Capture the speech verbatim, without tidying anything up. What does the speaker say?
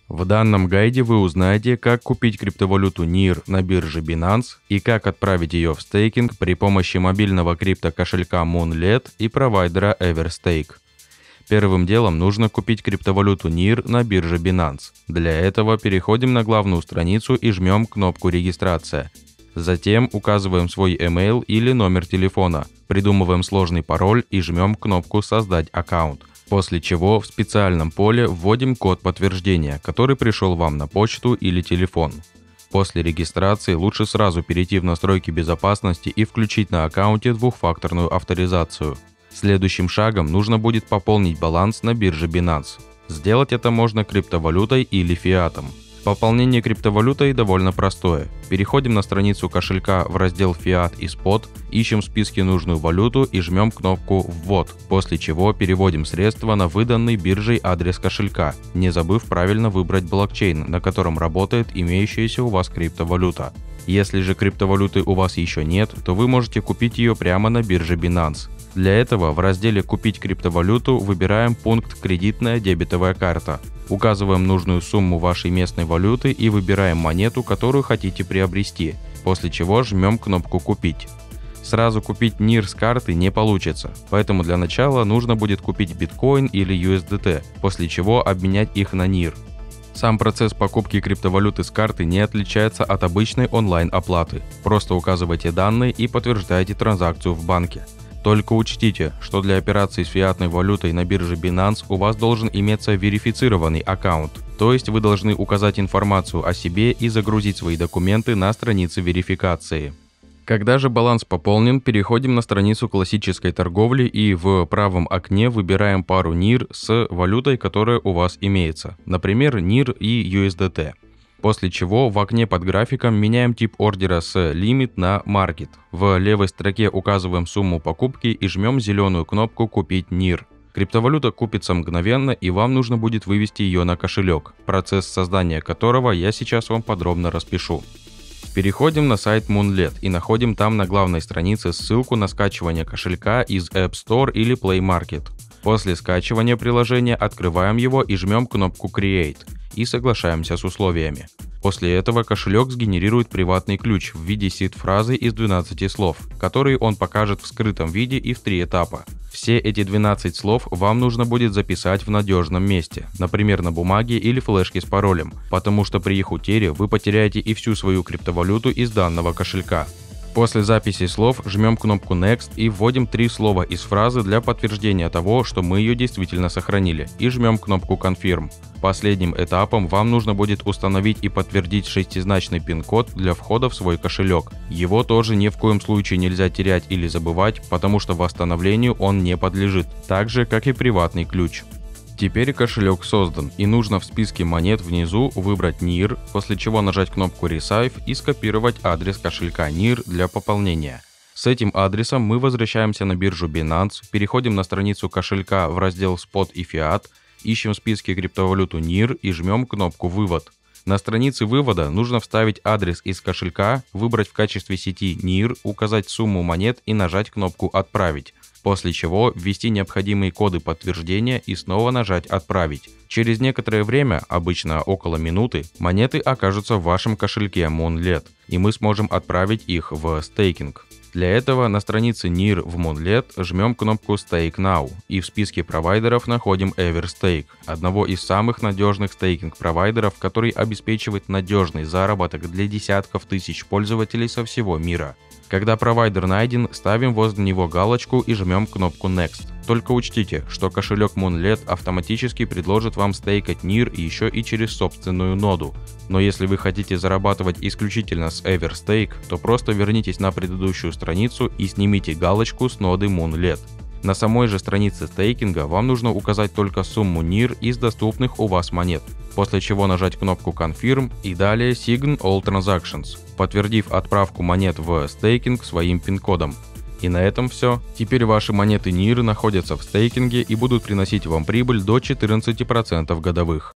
В данном гайде вы узнаете, как купить криптовалюту нир на бирже Binance и как отправить ее в стейкинг при помощи мобильного криптокошелька Moonlet и провайдера Everstake. Первым делом нужно купить криптовалюту нир на бирже Binance. Для этого переходим на главную страницу и жмем кнопку «Регистрация». Затем указываем свой email или номер телефона, придумываем сложный пароль и жмем кнопку «Создать аккаунт». После чего в специальном поле вводим код подтверждения, который пришел вам на почту или телефон. После регистрации лучше сразу перейти в настройки безопасности и включить на аккаунте двухфакторную авторизацию. Следующим шагом нужно будет пополнить баланс на бирже Binance. Сделать это можно криптовалютой или фиатом. Пополнение криптовалютой довольно простое. Переходим на страницу кошелька в раздел «Фиат» и «Спот», ищем в списке нужную валюту и жмем кнопку «Ввод», после чего переводим средства на выданный биржей адрес кошелька, не забыв правильно выбрать блокчейн, на котором работает имеющаяся у вас криптовалюта. Если же криптовалюты у вас еще нет, то вы можете купить ее прямо на бирже Binance. Для этого в разделе «Купить криптовалюту» выбираем пункт «Кредитная дебетовая карта». Указываем нужную сумму вашей местной валюты и выбираем монету, которую хотите приобрести, после чего жмем кнопку «Купить». Сразу купить нир с карты не получится, поэтому для начала нужно будет купить биткоин или ю эс ди ти, после чего обменять их на нир. Сам процесс покупки криптовалюты с карты не отличается от обычной онлайн-оплаты. Просто указывайте данные и подтверждаете транзакцию в банке. Только учтите, что для операций с фиатной валютой на бирже Binance у вас должен иметься верифицированный аккаунт, то есть вы должны указать информацию о себе и загрузить свои документы на странице верификации. Когда же баланс пополнен, переходим на страницу классической торговли и в правом окне выбираем пару нир с валютой, которая у вас имеется, например, нир и ю эс ди ти. После чего в окне под графиком меняем тип ордера с Limit на Market. В левой строке указываем сумму покупки и жмем зеленую кнопку «Купить нир». Криптовалюта купится мгновенно, и вам нужно будет вывести ее на кошелек, процесс создания которого я сейчас вам подробно распишу. Переходим на сайт Moonlet и находим там на главной странице ссылку на скачивание кошелька из App Store или Play Market. После скачивания приложения открываем его и жмем кнопку Create и соглашаемся с условиями. После этого кошелек сгенерирует приватный ключ в виде сид-фразы из двенадцати слов, которые он покажет в скрытом виде и в три этапа. Все эти двенадцать слов вам нужно будет записать в надежном месте, например, на бумаге или флешке с паролем, потому что при их утере вы потеряете и всю свою криптовалюту из данного кошелька. После записи слов жмем кнопку Next и вводим три слова из фразы для подтверждения того, что мы ее действительно сохранили, и жмем кнопку Confirm. Последним этапом вам нужно будет установить и подтвердить шестизначный пин-код для входа в свой кошелек. Его тоже ни в коем случае нельзя терять или забывать, потому что восстановлению он не подлежит, так же как и приватный ключ. Теперь кошелек создан, и нужно в списке монет внизу выбрать нир, после чего нажать кнопку Resave и скопировать адрес кошелька нир для пополнения. С этим адресом мы возвращаемся на биржу Binance, переходим на страницу кошелька в раздел Spot и Fiat, ищем в списке криптовалюту нир и жмем кнопку «Вывод». На странице вывода нужно вставить адрес из кошелька, выбрать в качестве сети нир, указать сумму монет и нажать кнопку «Отправить», после чего ввести необходимые коды подтверждения и снова нажать «Отправить». Через некоторое время, обычно около минуты, монеты окажутся в вашем кошельке Moonlet, и мы сможем отправить их в стейкинг. Для этого на странице нир в Moonlet жмем кнопку Stake Now и в списке провайдеров находим Everstake, одного из самых надежных стейкинг-провайдеров, который обеспечивает надежный заработок для десятков тысяч пользователей со всего мира. Когда провайдер найден, ставим возле него галочку и жмем кнопку Next. Только учтите, что кошелек Moonlet автоматически предложит вам стейкать нир еще и через собственную ноду. Но если вы хотите зарабатывать исключительно с Everstake, то просто вернитесь на предыдущую страницу и снимите галочку с ноды Moonlet. На самой же странице стейкинга вам нужно указать только сумму нир из доступных у вас монет, после чего нажать кнопку Confirm и далее Sign All Transactions, подтвердив отправку монет в стейкинг своим пин-кодом. И на этом все. Теперь ваши монеты нир находятся в стейкинге и будут приносить вам прибыль до четырнадцати процентов годовых.